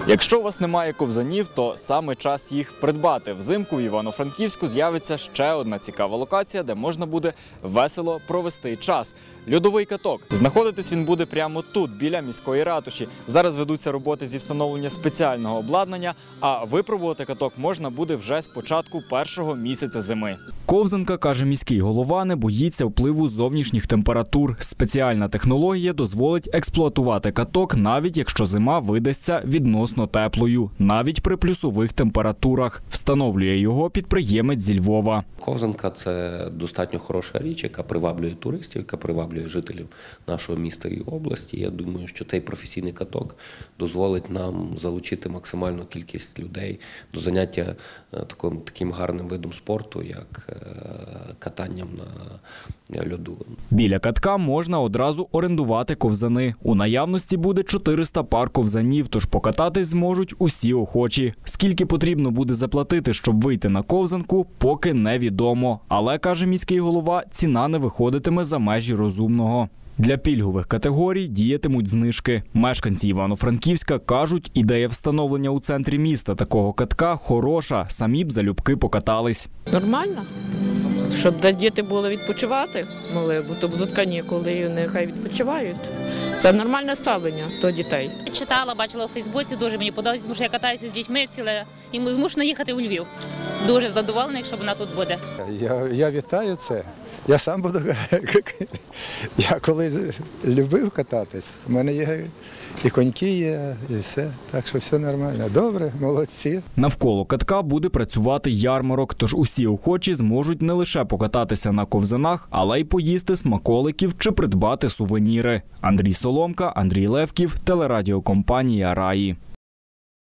Якщо у вас немає ковзанів, то саме час їх придбати. Взимку в Івано-Франківську з'явиться ще одна цікава локація, де можна буде весело провести час – льодовий каток. Знаходитись він буде прямо тут, біля міської ратуші. Зараз ведуться роботи зі встановлення спеціального обладнання, а випробувати каток можна буде вже з початку першого місяця зими. Ковзанка, каже міський голова, не боїться впливу зовнішніх температур. Спеціальна технологія дозволить експлуатувати каток, навіть якщо зима видасться відносно теплою, навіть при плюсових температурах. Встановлює його підприємець зі Львова. Ковзанка – це достатньо хороша річ, яка приваблює туристів, яка приваблює жителів нашого міста і області. Я думаю, що цей професійний каток дозволить нам залучити максимальну кількість людей до заняття таким гарним видом спорту, як катанням на льоду. Біля катка можна одразу орендувати ковзани. У наявності буде 400 пар ковзанів, тож покататись зможуть усі охочі. Скільки потрібно буде заплатити, щоб вийти на ковзанку, поки невідомо. Але, каже міський голова, ціна не виходитиме за межі розумного. Для пільгових категорій діятимуть знижки. Мешканці Івано-Франківська кажуть, ідея встановлення у центрі міста такого катка хороша, самі б залюбки покатались. Нормально, щоб діти були відпочивати, бо то будуть канікули, нехай відпочивають. Це нормальне ставлення до дітей. Читала, бачила у Фейсбуці, дуже мені подобається, тому що я катаюся з дітьми ціле, і змушена їхати у Львів. Дуже задоволена, якщо вона тут буде. Я вітаю це. Я сам буду, я колись любив кататись, у мене є і коньки є, і все, так що все нормально. Добре, молодці. Навколо катка буде працювати ярмарок, тож усі охочі зможуть не лише покататися на ковзанах, але й поїсти смаколиків чи придбати сувеніри. Андрій Соломка, Андрій Левків, телерадіокомпанія «Раї».